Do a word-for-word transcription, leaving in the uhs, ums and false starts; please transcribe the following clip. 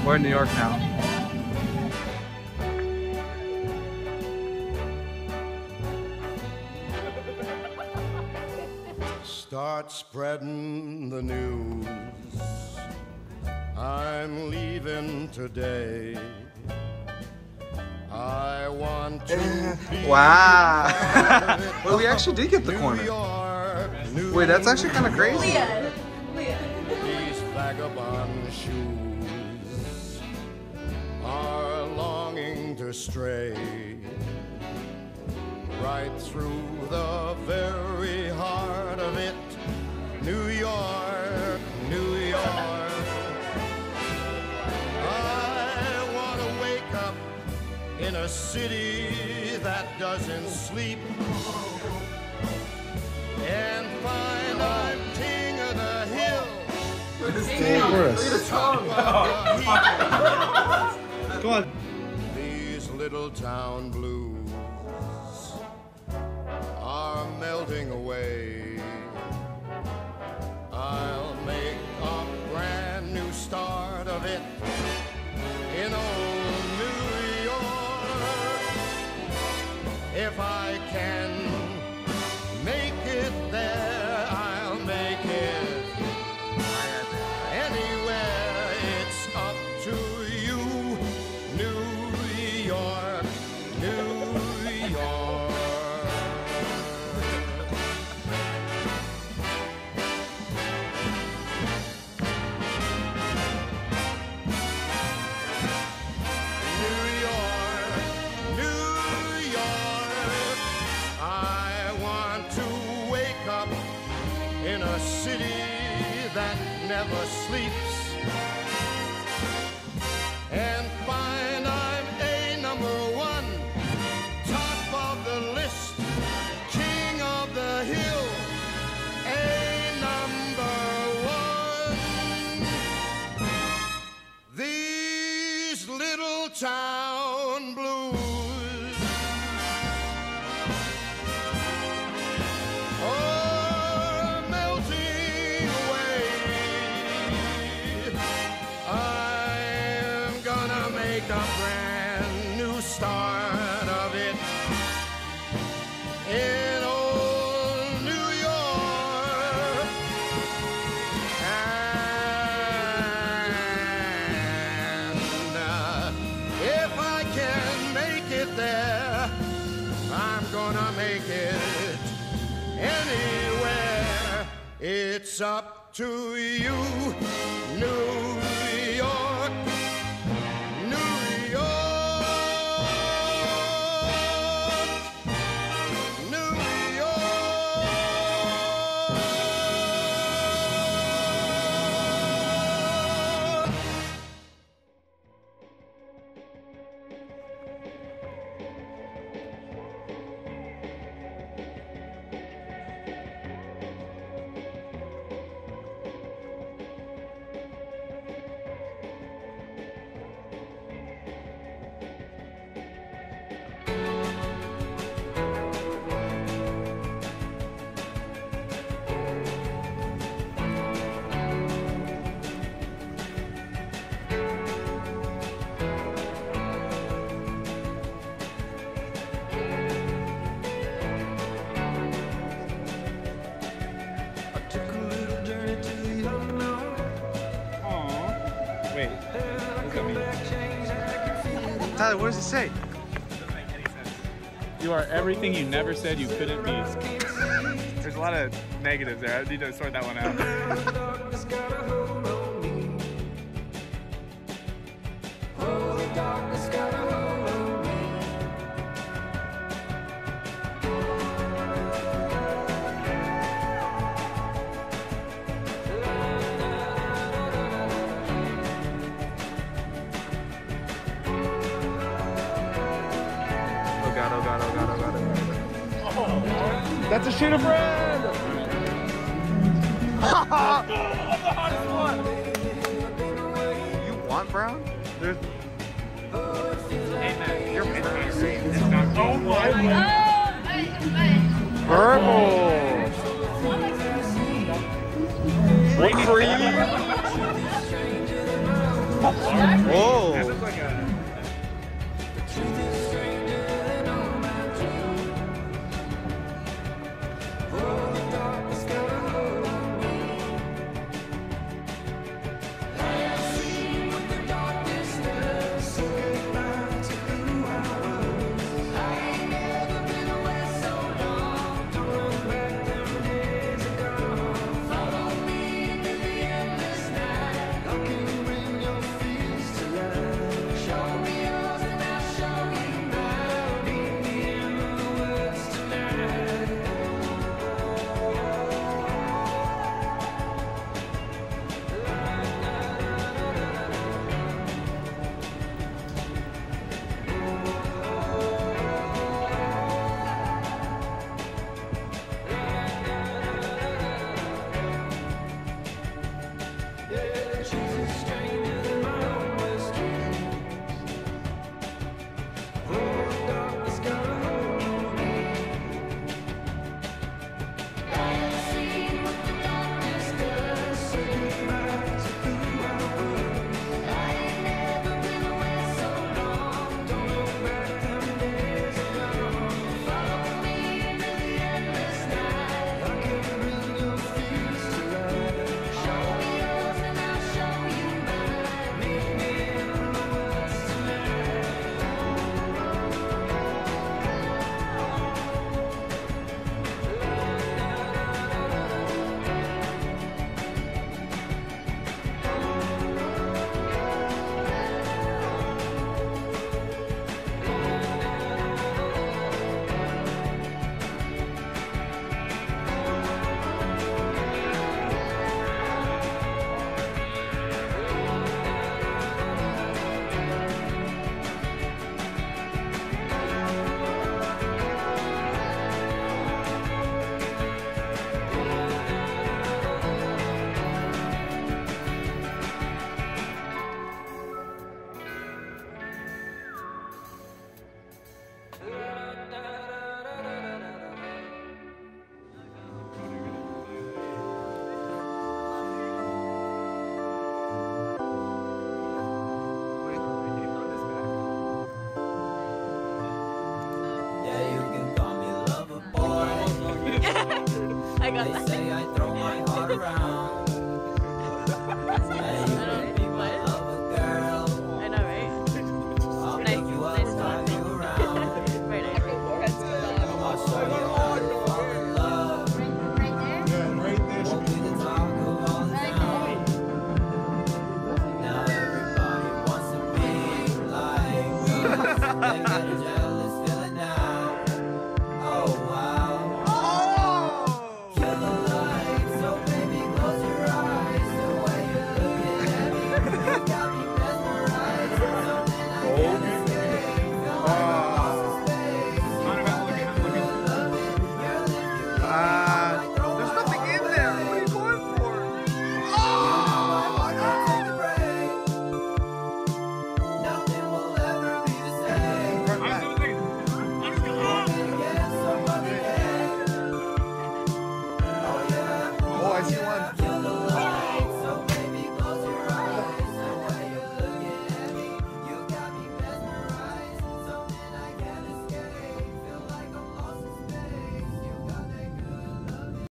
We're in New York now. Start spreading the news. I'm leaving today. I want to be wow. Well, we actually did get the corner. Wait, that's actually kind of crazy. Leah. Leah. These vagabond shoes are longing to stray right through the very heart of it. New York, New York. I want to wake up in a city that doesn't sleep and find I'm king of the hill. Come on. These little town blues are melting away. I'll make a brand new start of it in old New York. If I can make it there, I'll make it anywhere. It's up to you, New York, New York. In a city that never sleeps and find I'm a number one, top of the list, king of the hill, a number one. These little town blues a brand new start of it in old New York. And uh, if I can make it there, I'm gonna make it anywhere. It's up to you, New York. Wait, look at me. Tyler, what does it say? Doesn't make any sense. You are everything you never said you couldn't be. There's a lot of negatives there. I need to sort that one out. Oh god, oh god, oh god, oh god, oh god. Oh, that's a shit of bread! You want brown? There's... Hey man, you're it's not green. It's not. Oh my god. Purple! What cream? Oh. That looks like a. I got that. They say I throw my heart around. And you can be my lover, girl. I know, right? I'll nice, pick you up, nice drive you around. Very nice. I'll show you how to fall in love. Right there? Yeah, right there. Won't be the talk of all the town. Now everybody wants to be like us. They got a